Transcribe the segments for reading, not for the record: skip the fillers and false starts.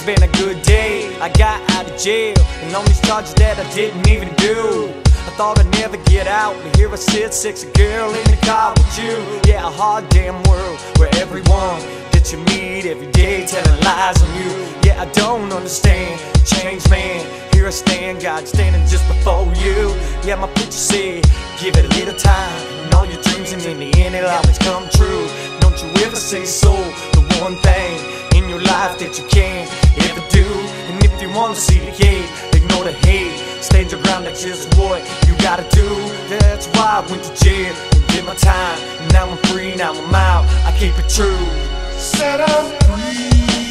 been a good day. I got out of jail and on these charges that I didn't even do. I thought I'd never get out, but here I sit, sexy girl in the car with you. Yeah, a hard damn world where everyone that you meet every day telling lies on you. Yeah, I don't understand, change man. Here I stand, God standing just before you. Yeah, my picture said, give it a little time, and all your dreams, and in the end it'll always come true. Don't you ever say so, the one thing in your life that you can't ever do. And if you want to see the hate, ignore the hate, stand your ground, that's just what you gotta do. That's why I went to jail and did my time, and now I'm free, now I'm out, I keep it true. Said I'm free,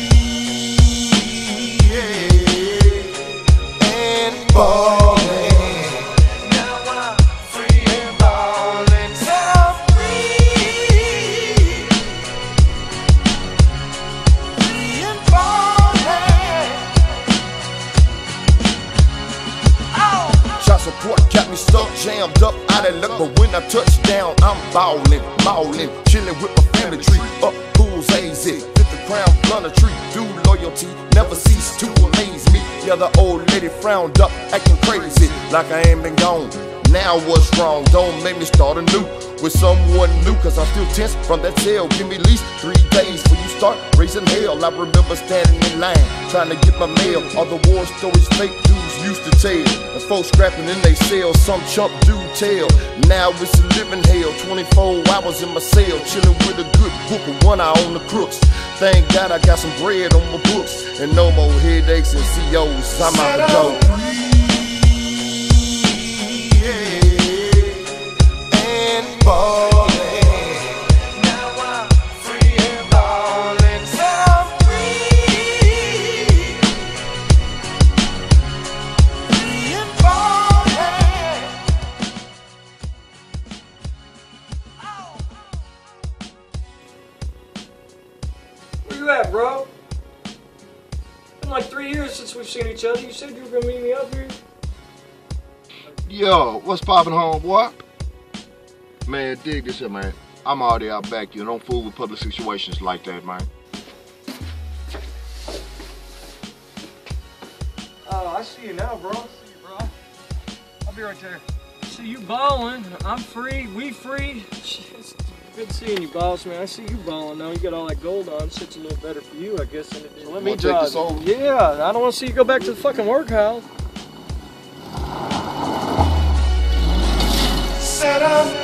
yeah, and ballin'. Now I'm free and ballin'. Said I'm free, free and ballin'. Oh. Child support got me stuck, jammed up, out of luck. But when I touch down, I'm ballin', ballin', chillin' with my family tree. Up pools, AZ, 50 crown, blunt a tree. Do loyalty, never cease to amaze me. Yeah, the old lady frowned up, acting crazy, like I ain't been gone. Now what's wrong? Don't make me start anew with someone new, cause I'm still tense from that cell. Give me at least 3 days before you start raising hell. I remember standing in line, trying to get my mail. All the war stories fake dudes used to tell, and folks scrapping in they cell, some chump dude tell. Now it's a living hell, 24 hours in my cell, chilling with a good book with one eye on the crooks. Thank God I got some bread on my books, and no more headaches and COs. I'm out the door. Where you at, bro? Been like 3 years since we've seen each other. You said you were gonna meet me up here. Yo, what's poppin', homeboy? Man, dig this here, man. I'm already out back, you. Don't fool with public situations like that, man. Oh, I see you now, bro. I see you, bro. I'll be right there. See you ballin'. I'm free. We free. It's good seeing you, boss, man. I see you ballin' now. You got all that gold on. Sits a little better for you, I guess, than it did. Let me take this over? Yeah, I don't want to see you go back to the fucking workhouse. Said I'm